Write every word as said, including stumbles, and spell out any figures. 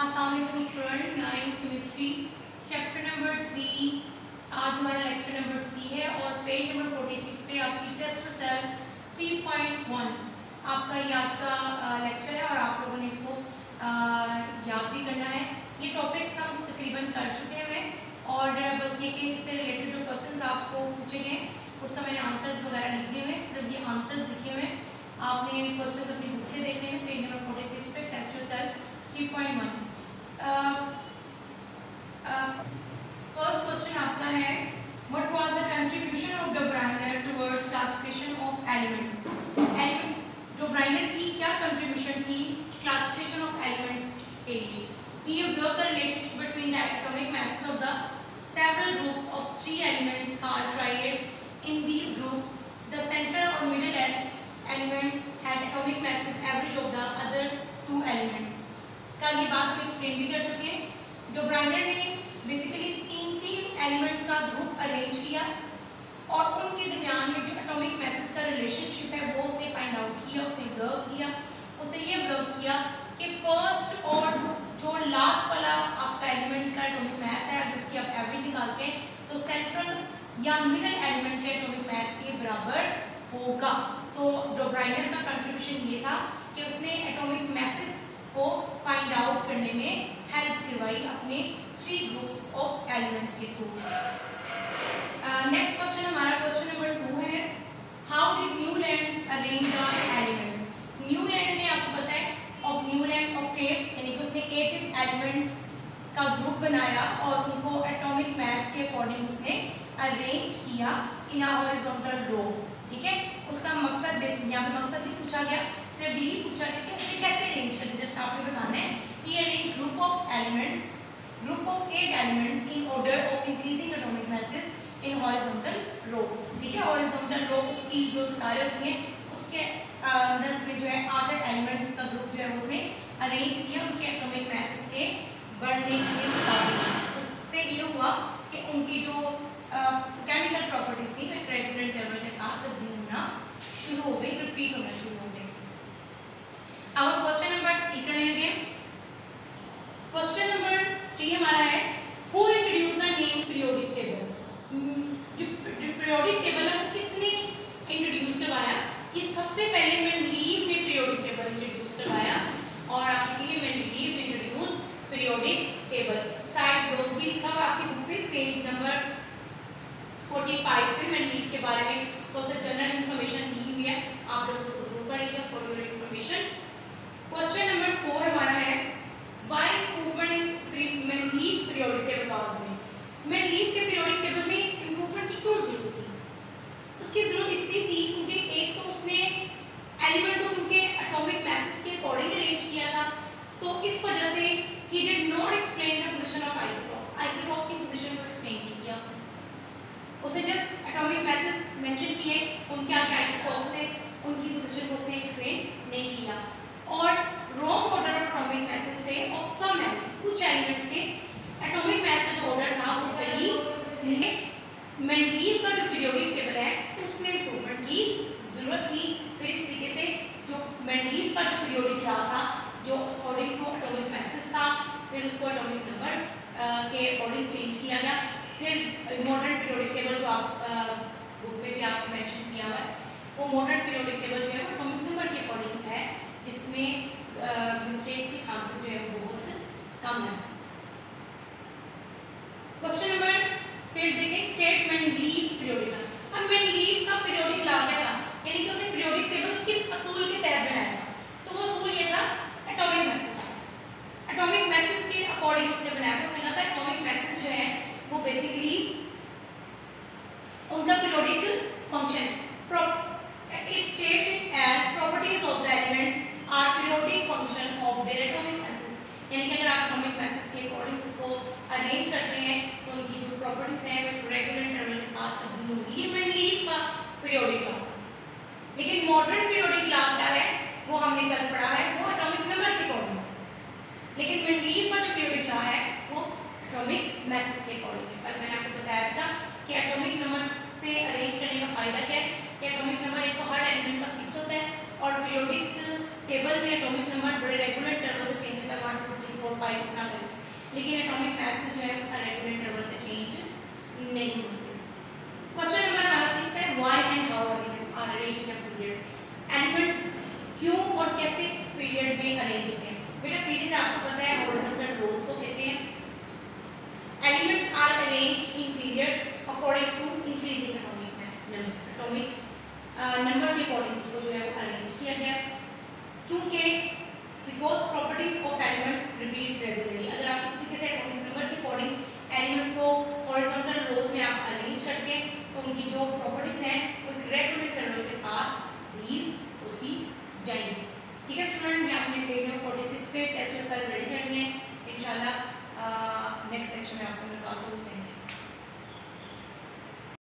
अस्सलाम वालेकुम student. Nine chemistry chapter number three, आज हमारा लेक्चर नंबर थ्री है और पेज नंबर फोर्टी सिक्स पे आपकी test for cell three point one आपका ये आज का लेक्चर है और आप लोगों ने इसको आ, याद भी करना है। ये टॉपिक्स हम तकरीबन कर चुके हैं और बस ये कि इससे रिलेटेड जो क्वेश्चंस आपको पूछे गए उसका मैंने आंसर्स वगैरह लिख दिए हुए हैं। सिर्फ ये आंसर्स लिखे हुए हैं, आपने क्वेश्चन अपनी बुक से देख लेंगे पेज नंबर फोर्टी सिक्स पे test for cell three point one. First question आपका है, what was the contribution of Dobereiner towards classification of element. Element Dobereiner की क्या कंट्रीब्यूशन थी क्लासिफिकेशन ऑफ एलिमेंट्स के लिए। He observe the relationship between the atomic masses of the several groups of three elements called triads. In these groups, the central or middle element had atomic masses average of the other two elements. कल ये बात हम explain भी कर चुके हैं। ड ब्राइनर ने बेसिकली तीन तीन एलिमेंट्स का ग्रुप अरेंज किया और उनके दरमियान में जो एटॉमिक मैसेज का रिलेशनशिप है वो उसने फाइंड आउट किया, उसने ऑब्जर्व किया। उसने ये ऑब्जर्व किया कि फर्स्ट और जो लास्ट वाला आपका एलिमेंट का एटॉमिक मैस है, अगर उसकी आप एवरेज निकालते हैं तो सेंट्रल या मिडल एलिमेंट के एटॉमिक मैस के बराबर होगा। तो ड ब्राइनर का कंट्रीब्यूशन ये था कि उसने एटॉमिक मैसेज को फाइंड आउट करने में हेल्प करवाई अपने थ्री ग्रुप्स ऑफ एलिमेंट्स के थ्रू। नेक्स्ट क्वेश्चन हमारा क्वेश्चन नंबर टू है, how did Newland arrange the elements. Newland ने आपको पता है और न्यूलैंड ऑक्टेव्स यानी कि उसने एट एलिमेंट्स का ग्रुप बनाया और उनको एटॉमिक मास के अकॉर्डिंग उसने अरेंज किया इन अ हॉरिजॉन्टल रो। ठीक है, उसका मकसद यहाँ पे मकसद भी पूछा गया, सिर्फ यही पूछा गया कि उसने कैसे अरेंज कर दिया। जस्ट आपको बताना है, he arrange group of elements group of eight elements in order of increasing atomic masses in horizontal row. ठीक है, हॉरिजॉन्टल रो उसकी जो तारे होती हैं उसके अंदर उसने जो है आठ एलिमेंट्स का ग्रुप जो है उसने अरेंज किया उनके एटॉमिक मैसेज के बढ़ने के मुताबिक। उससे ये हुआ कि उनकी जो केमिकल प्रॉपर्टीज थी वो रेगुलर इंटरवल के साथ तब्दील होना शुरू हो गई, रिपीट होना शुरू हो गई। अब हम क्वेश्चन नंबर थ्री करने लगे। क्वेश्चन नंबर थ्री हमारा है, who introduce the name periodic table. जो पीरियोडिक टेबल है वो किसने इंट्रोड्यूस करवाया। ये सबसे पहले मेंडलीव ने पीरियोडिक टेबल इंट्रोड्यूस करवाया और आप लिखेंगे Mendeleev introduce periodic table. Side block भी लिखा हुआ आपकी बुक पे पेज नंबर फोर्टी फाइव पे मेंडलीव के बारे में थोड़ा सा जनरल इंफॉर्मेशन दी हुई है, आप लोग उसको जरूर पढ़िएगा for your information. Question number four हमारा है, why improvement in Mendeleev's periodic table was made. Mendeleev के पीरियोडिक टेबल में इंप्रूवमेंट की क्यों जरूरत थी। उसकी जरूरत इसलिए थी क्योंकि एक तो उसने एलिमेंट को उनके एटॉमिक मैसेज के अकॉर्डिंग अरेंज किया था, तो इस वजह से he did not explain the position of isotopes. Isotopes की पोजीशन को एक्सप्लेन नहीं किया उसने, उसने जस्ट एटॉमिक मैसेज मेंशन किए, उनके आगे आइसोटॉप्स थे, उनकी पोजीशन को उसने एक्सप्लेन नहीं किया। और wrong order of atomic masses थे ऑफ सम एलिमेंट्स, कुछ एलिमेंट्स के एटॉमिक मैस का जो ऑर्डर था वो सही नहीं। मेंडलीव का जो पीरियोडिक टेबल है उसमें इंप्रूवमेंट की जरूरत थी। फिर इस तरीके से जो मेंडलीव का जो पीरियोडिक रहा था जो अकॉर्डिंग टू एटॉमिक मैसेज था, फिर उसको एटॉमिक नंबर के अकॉर्डिंग चेंज किया गया। फिर मॉडर्न पीरियोडिक टेबल जो आप बुक में भी आपको मेंशन किया हुआ है, वो मॉडर्न पीरियोडिक टेबल जो है वो एटॉमिक नंबर के अकॉर्डिंग है, जिसमें मिस्टेक्स के चांसेस जो है वो बहुत कम है। क्वेश्चन नंबर फिर देखें, स्टेट मेंडलीव्स पीरियोडिक। अब मेंडलीव का पीरियोडिक लॉ क्या था, यानी कि उसने पीरियोडिक टेबल किस असूल के तहत बनाया था। तो वो असूल ये था एटॉमिक मैसेज, एटॉमिक मैसेज के अकॉर्डिंग उसने बनाया था। उसने कहा था एटॉमिक मैसेज जो है वो बेसिकली उनका periodic function it stated as properties of the elements are periodic function of their atomic mass. यानी कि अगर आप एटॉमिक मैसेज के अकॉर्डिंग उसको अरेंज करते हैं तो उनकी जो प्रॉपर्टीज हैं वो रेगुलर इंटरवल के साथ तब्दील होगी। ये मेंडलीव का पीरियोडिक लॉ था। लेकिन मॉडर्न पीरियोडिक लॉ क्या है वो हमने कल पढ़ा है, वो एटॉमिक नंबर के अकॉर्डिंग। लेकिन मेंडलीव का जो पीरियोडिक लॉ है वो एटॉमिक मैसेज के अकॉर्डिंग है। कल मैंने आपको बताया था कि एटॉमिक नंबर से अरेंज करने का फायदा क्या है कि एटॉमिक नंबर एक तो हर एलिमेंट का फिक्स होता है और पीरियोडिक टेबल में एटॉमिक नंबर बड़े रेगुलर इंटरवल से चेंज होता है, one two three four five इस तरह और कैसे पीरियड में अरेंज होते हैं। बेटा पीरियड आपको पता है हॉरिजॉन्टल रोज को कहते हैं। Elements are arranged in period according to increasing atomic atomic number के अकॉर्डिंग उसको जो है वो अरेंज किया गया, क्योंकि because properties of elements repeat regularly. अगर आप इस तरीके से एटॉमिक नंबर के अकॉर्डिंग एलिमेंट्स को हॉरिजॉन्टल रोज में आप अरेंज करते हैं तो उनकी जो प्रॉपर्टीज हैं